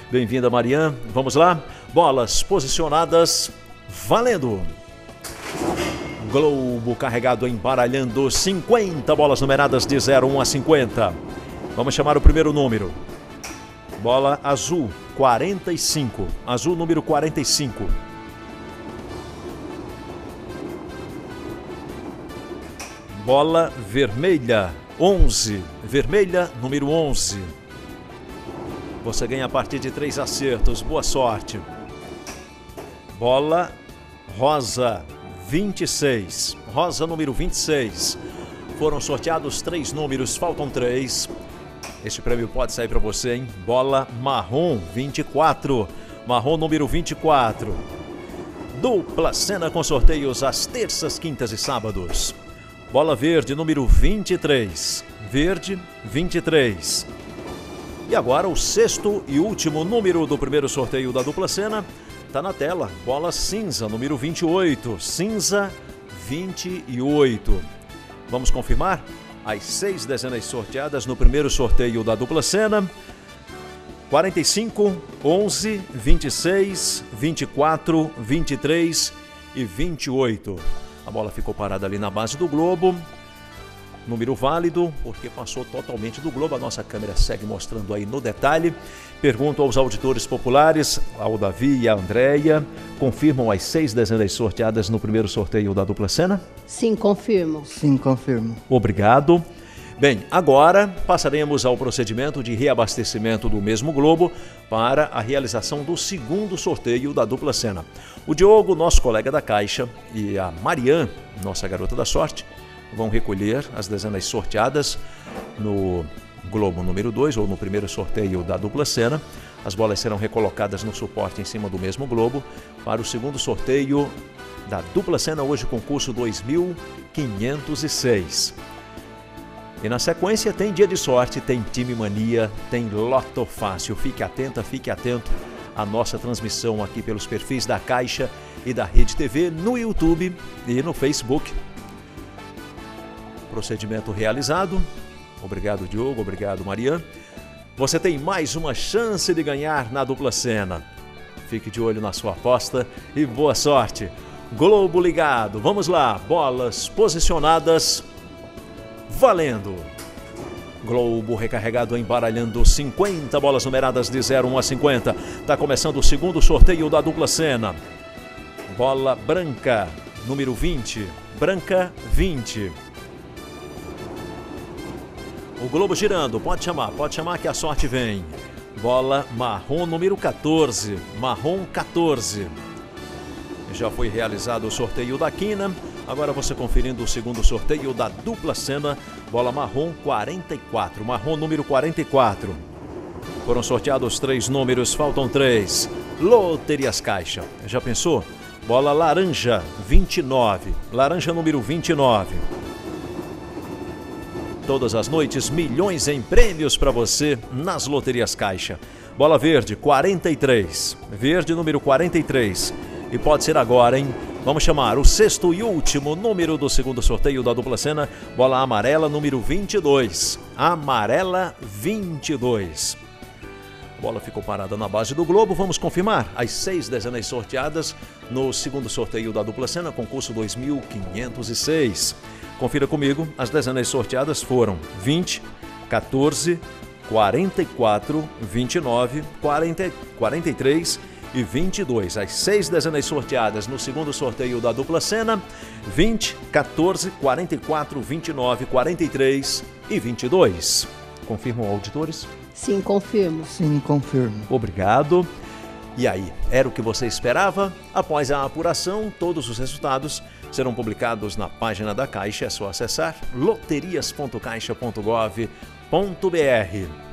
Bem-vinda, Marian. Vamos lá? Bolas posicionadas, valendo! Globo carregado, embaralhando 50 bolas numeradas de 01 a 50. Vamos chamar o primeiro número. Bola azul, 45. Azul, número 45. Bola vermelha, 11. Vermelha, número 11. Você ganha a partir de 3 acertos. Boa sorte. Bola rosa, 26. Rosa, número 26. Foram sorteados 3 números, faltam 3. Este prêmio pode sair para você, hein? Bola marrom, 24. Marrom, número 24. Dupla cena com sorteios às terças, quintas e sábados. Bola verde, número 23. Verde, 23. E agora o sexto e último número do primeiro sorteio da dupla cena está na tela. Bola cinza, número 28. Cinza, 28. Vamos confirmar? As 6 dezenas sorteadas no primeiro sorteio da dupla cena. 45, 11, 26, 24, 23 e 28. A bola ficou parada ali na base do globo. Número válido, porque passou totalmente do globo. A nossa câmera segue mostrando aí no detalhe. Pergunto aos auditores populares, ao Davi e à Andréia, confirmam as 6 dezenas sorteadas no primeiro sorteio da dupla cena? Sim, confirmo. Sim, confirmo. Obrigado. Bem, agora passaremos ao procedimento de reabastecimento do mesmo globo para a realização do segundo sorteio da dupla cena. O Diogo, nosso colega da Caixa, e a Marian, nossa garota da sorte, vão recolher as dezenas sorteadas no globo número 2, ou no primeiro sorteio da dupla cena. As bolas serão recolocadas no suporte em cima do mesmo globo para o segundo sorteio da dupla cena, hoje concurso 2506. E na sequência tem Dia de Sorte, tem Time Mania, tem Loto Fácil. Fique atenta, fique atento à nossa transmissão aqui pelos perfis da Caixa e da Rede TV no YouTube e no Facebook. Procedimento realizado. Obrigado, Diogo. Obrigado, Marian. Você tem mais uma chance de ganhar na dupla cena. Fique de olho na sua aposta e boa sorte. Globo ligado. Vamos lá. Bolas posicionadas. Valendo! Globo recarregado, embaralhando 50 bolas numeradas de 01 a 50. Está começando o segundo sorteio da dupla cena. Bola branca, número 20. Branca, 20. O globo girando, pode chamar que a sorte vem. Bola marrom, número 14. Marrom, 14. Já foi realizado o sorteio da quina. Agora você conferindo o segundo sorteio da dupla cena. Bola marrom, 44. Marrom, número 44. Foram sorteados 3 números, faltam 3. Loterias Caixa. Já pensou? Bola laranja, 29. Laranja, número 29. Todas as noites, milhões em prêmios para você nas Loterias Caixa. Bola verde, 43. Verde, número 43. E pode ser agora, hein? Vamos chamar o sexto e último número do segundo sorteio da dupla cena. Bola amarela, número 22. Amarela, 22. A bola ficou parada na base do globo. Vamos confirmar as 6 dezenas sorteadas no segundo sorteio da dupla cena, concurso 2506. Confira comigo, as dezenas sorteadas foram 20, 14, 44, 29, 40, 43 e 22. As 6 dezenas sorteadas no segundo sorteio da dupla cena: 20, 14, 44, 29, 43 e 22. Confirmam, auditores? Sim, confirmo. Sim, confirmo. Obrigado. E aí, era o que você esperava? Após a apuração, todos os resultados serão publicados na página da Caixa. É só acessar loterias.caixa.gov.br.